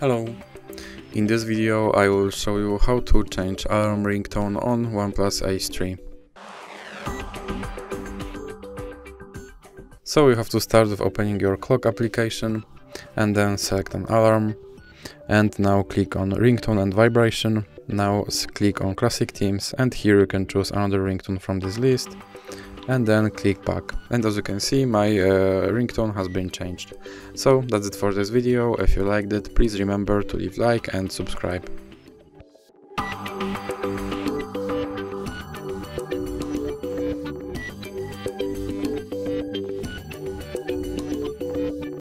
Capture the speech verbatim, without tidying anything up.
Hello! In this video I will show you how to change alarm ringtone on OnePlus Ace three. So you have to start with opening your clock application and then select an alarm, and now click on ringtone and vibration. Now click on classic themes, and here you can choose another ringtone from this list and then click back. And as you can see, my uh, ringtone has been changed. So that's it for this video. If you liked it, please remember to leave like and subscribe.